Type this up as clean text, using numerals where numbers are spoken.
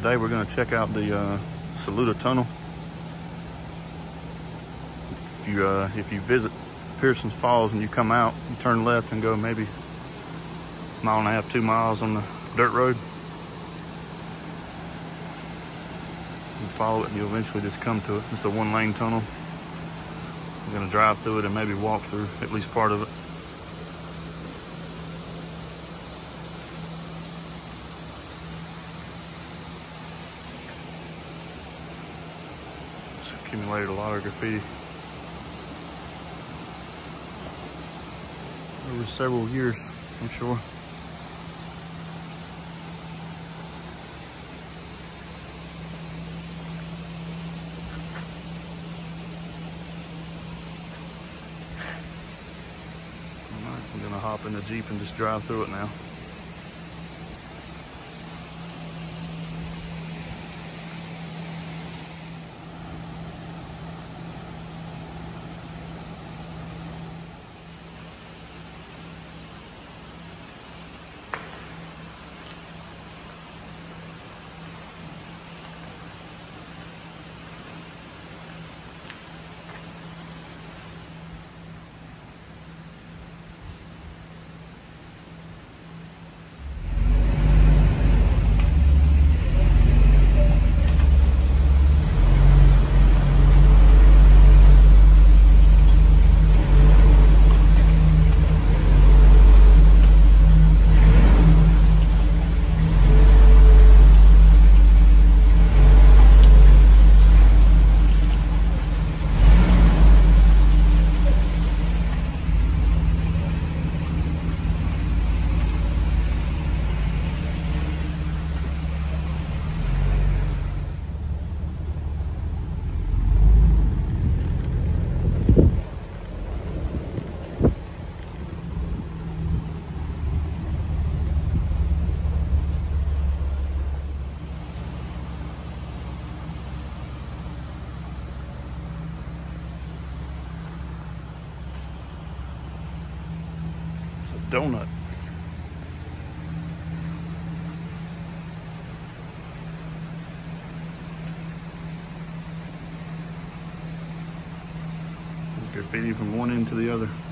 today we're going to check out the Saluda tunnel. If you visit Pearson Falls and you come out, you turn left and go maybe 1.5 miles, 2 miles on the dirt road. You follow it and you'll eventually just come to it. It's a 1-lane tunnel. We're going to drive through it and maybe walk through at least part of it. It's accumulated a lot of graffiti over several years, I'm sure. I'm gonna hop in the Jeep and just drive through it now. Donut. There's graffiti from one end to the other.